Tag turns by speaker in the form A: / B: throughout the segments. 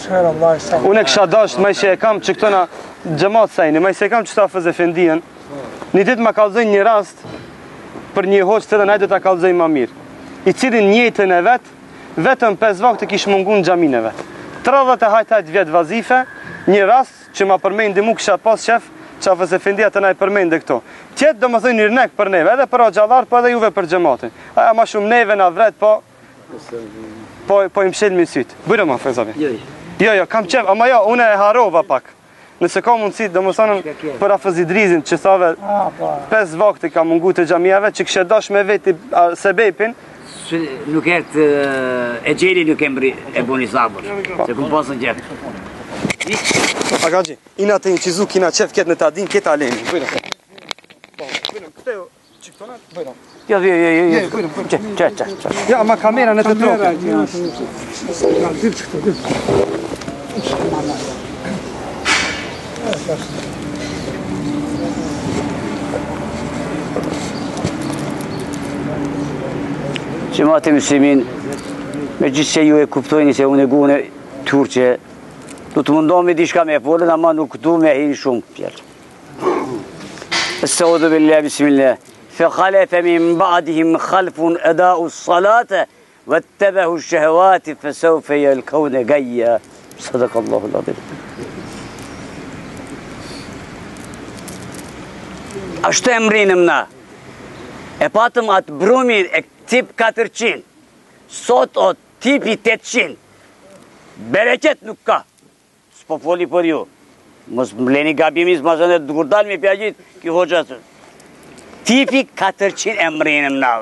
A: Unë e kisha dasht me që e kam që këtona xhamat sajni, me që e kam që ta Hafiz Efendien. Një ditë ma kallëzojnë një rast për një hoqë të dhe najtë ta kallëzojnë ma mirë. I cilin njëtën e vetë, vetëm 5 vakte kishë mungu në gjamin e vetë. 30 vjetë vazife, një rast që ma përmejnë mu kisha pas qef, që Hafiz Efendia të na i përmejnë këto. Tjetë do më thëjnë një rnek për neve, edhe për o gjallar, po edhe juve për gjematin. Aja ma shumë neve na vret, po i mshel mi sytë. Bujre ma, Fezavi. Jo, kam qef, ama jo, une e harova pak. Nëse ka mundësi, do më thënën për Hafiz Idrizin, që thave 5 vakte ka mungu të gjamiave, që kështë dash me veti sebepin.
B: Nuk ertë e gjeli nuk e buni sabër, se ku pasën gjepë.
A: Agaji, ina të inqizu, kina qef ketë në ta din, ketë aleni. Bujre. Këte jo, që këtona? Bujre. Jo. Ja, ma kamera në të troke.
B: Gjemati muslimin, me gjithë që ju e kuptojni se unë e gune Turqe, du të mundohemi dishka me folën, ama nuk du me hinë shumë pjerë. Estağfurullah billahi bismillah. فخلف من بعدهم خلف أداءوا الصلاة واتبعوا الشهوات فسوف يلقون غيا. صدق الله العظيم. Ashtu emrinëm na. E patëm atë brumin e tip 400. Sot o tipi 800. Bereqet nuk ka. S'po foli për ju. Mos mbleni gabimis, ma zënë e gurdal me pjajit, ki hoxasë. Tipi 400 emrinëm na.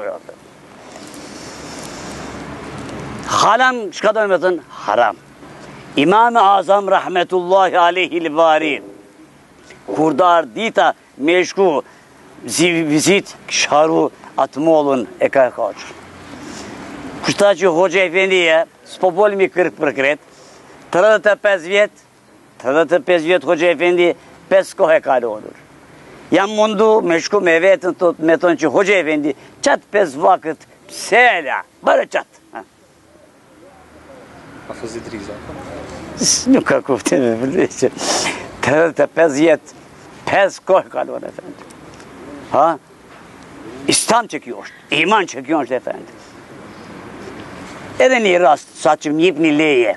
B: Haram, shka do me thënë? Haram. Imam-ı Azam rahmetullahi aleyhi l-varin. Kurdar dita me shku vizit sharu atë mollën e ka kaqër. Kushta që Hoxha Efendije, s'po bolimi kërk për kret, 35 vjet Hoxha Efendije, 5 kohë e kalonur. Jam mundu me shku me vetën me tonë që Hoxha Efendije, qatë 5 vakët, psela, bërë qatë.
A: Hafiz Idriza.
B: Nuk ka kuptim e vërdisë. 35 vjetë, 5 kohë kalon e fendi. Ha? Islam që kjo është, iman që kjo është e fendi. Edhe një rast, sa që më jip një leje.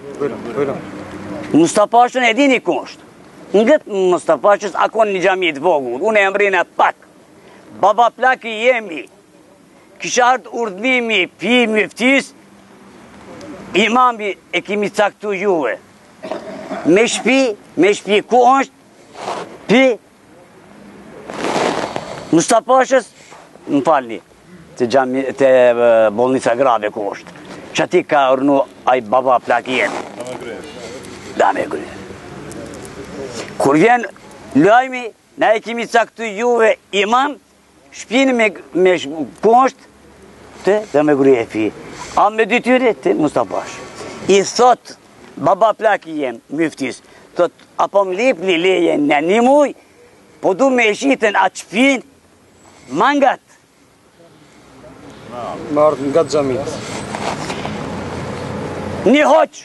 B: Mustafashën e dini ku është. Ngët Mustafashës akon një gjami të vogur, unë e emrin e pak. Baba plaki jemi, kisha ardë urdhimi, pi mëftis, imami e kimi caktu juve. Me shpi ku është, pi Mustafashës, më falni, të bolnica grave ku është. Që ati ka urnu aj baba plaki jemi. Dame gryë. Kur vjen lajmi, na e kimi caktu juve imam, shpinë me ku është, të dame gryë e pi. A me dytyre të Mustafash. I thot, baba plaki jem, myftis, thot, apo më lip një leje në një muj, po du me shiten atë shpin, mangat.
A: Më ardhë nga gjamit.
B: Një hoq,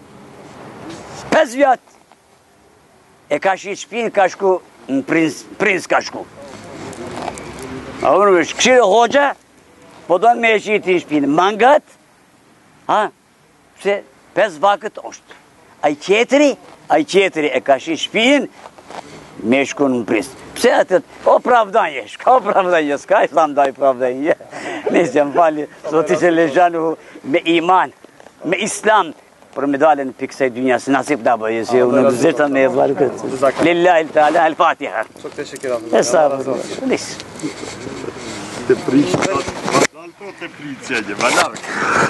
B: 5 vjet, e ka shi shpin, ka shku, në prins ka shku. A unë me këshirë hoqa, po do në me shiti shpin, mangat, ha, se 5 vakët është. Aj qetëri e ka shi shpin, me shku në prins. Pse atët, o pravdanje, s'ka islam daj pravdanje. Nisë më fali, zoti që lejanu me iman, me islam, për me dalën për kësaj dynja, se nasip da bëjë, se unë në zërta me e vërë këtë. Lillahi ta'ala, al-Fatiha.
A: Çok teşekkür ederim.
B: Estağfurullah. Nisë.
C: Të prish, dalto të prish që një, ma larkë.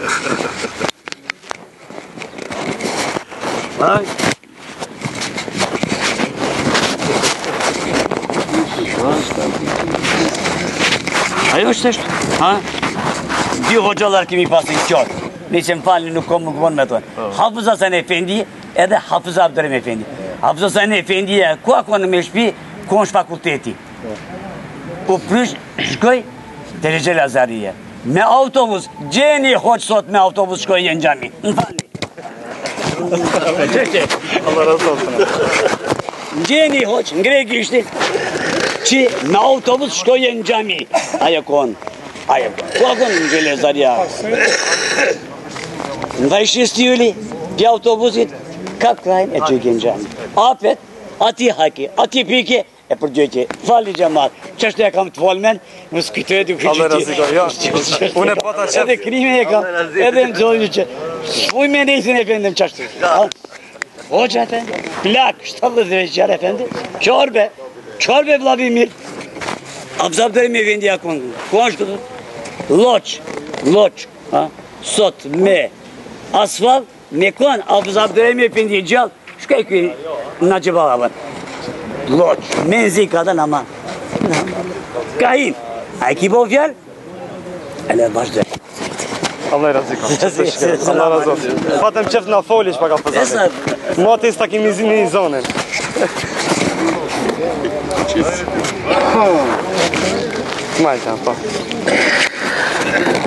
B: Ajo është eshtë, ha? 2 hoxalar kemi pasin qatë. Nisë më falni nuk kom më këmon me tonë. Hafiz Hasan Efendi edhe Hafiz Abdurrahim Efendi. Hafiz Hasan Efendi e ku akon me shpi, ku është fakulteti. U prysh, shkoj të Regjel Azarije. Me autobus, gjeni hoqë sot me autobus shkoj në gjami. Më falni.
A: Allah razı olsun.
B: Gjeni hoq, ngre gishtin që në autobus shkoje në gjami. Ajo kon. Ku akon në gjele zarja? Nga ishi stjuli, pja autobusit, ka krajnë e gjyke në gjami. Apet, ati haki, ati pike, e për gjyke. Fali gjamat, qështë e kam të folmen, më s'kytë e duke
A: Allah razı olsun. Unë e pata qef.
B: Edhe krime e kam, edhe më zojnë që shpuj me nejsin e pëndëm qashtu. Hoqa efendi, plak, 70 veçjar efendi, qorbe vlabi mirë. Abzabderi me vendi akon, ku është këtë? Loq, sot me asfalt, me kon, abzabderi me pendi gjallë, shkaj këj në gjëbala bërë. Loq, menzi ka dhe nama. Kahin, a e ki po fjallë? Ele bashkë dhe.
A: Allah razı olsun. Allah razı olsun. Fatem qef na folish pa ka pëzave. Mua të sta kemi zini i zonën. Smajta, pa.